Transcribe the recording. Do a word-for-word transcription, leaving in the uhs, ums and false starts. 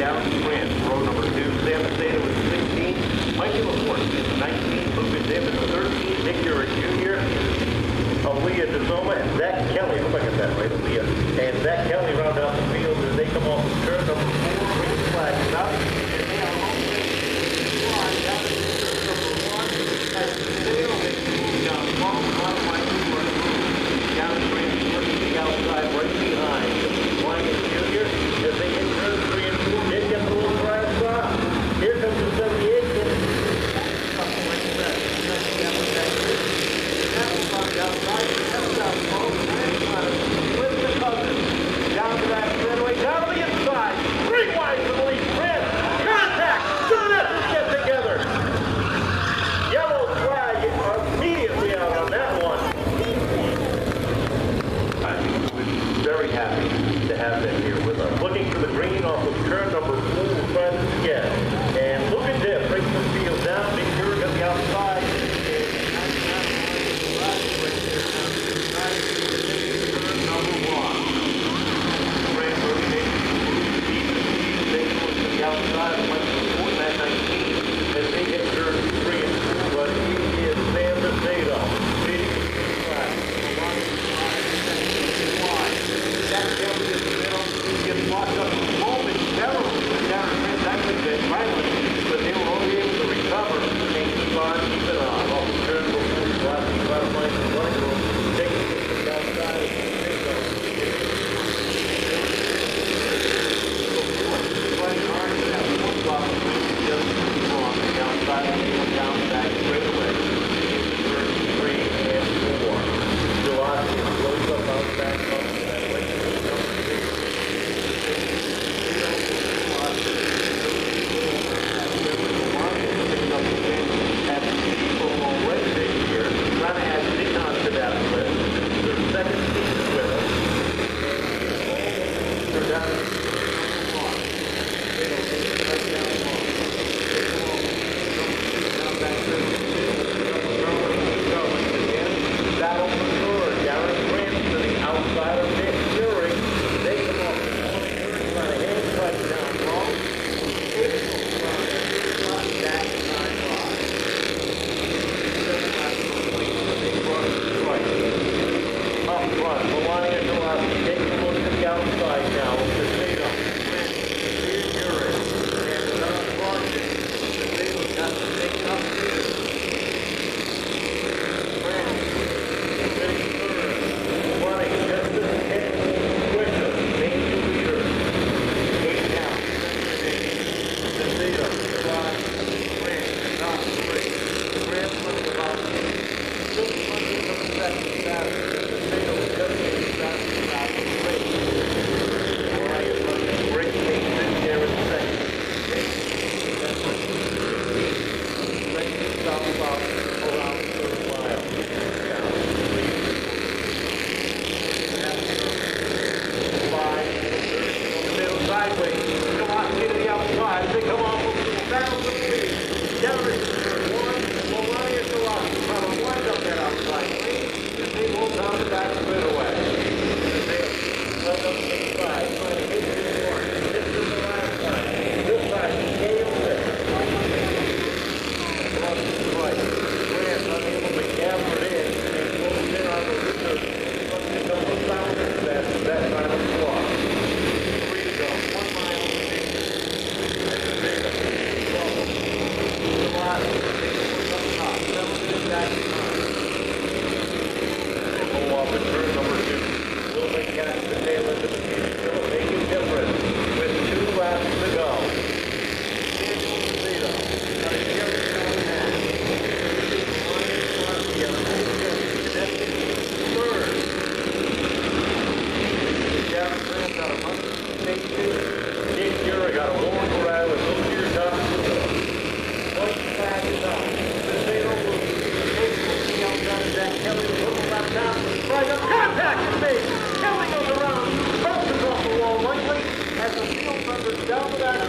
Gavin Grant, row number two. Sam Macedo with sixteen. Mikey LaPorte is nineteen. Lucas Evans thirteen. Nick Urick Junior Aaliyah DeSoma and Zach Kelly. I hope I got that right, Aaliyah. And Zach Kelly round out the field as they come off the turn number four. Green flag is up. And they are home line down to turn number one. As Macedo makes the move down long. Modified for Gavin Grant working the outside right behind Ryan Junior as they hit turn three and four. Did get the little drive stop. Here comes the seventy-eight. Couple like that. Outside, steps out, folks, and with the cousins. Down to that straightaway, down to the inside. Three wide to the lead. Red, contact. Two nets get together. Yellow flag immediately out on that one. I'm very happy to have them here with us. Looking for the green off of turn number four, we're trying to get. And look at this, breaks the field down. Big Urick on the outside. Outside of four nine nineteen as they hit turn three and four, but he is Sam Macedo. Leading the track. That comes in the middle. He gets locked up momentarily when Gavin Grant actually did violent, but they were only able to recover and keep on keeping on. Off the turn before the last try to find the running room. Taking it to the outside of Macedo. Outside and come down back straight away. Turn three and four. Gelati goes up out back up that way. Number six. At people already here, trying to add Nikon to that list. Their second season with us. They're down to one. They don't take the touchdown long. That opens the door. Gavin Grant to the outside of Nick Urick. They come off the twenty-third, trying to hand cut down long. Back nine five. Up front, Melania Gelati taking a look to the outside now. Macedo, Grant, Urick, and another project. Macedo's got to take it up here. Contact is made. Kelly goes around, bounces off the wall lightly as the field members down to that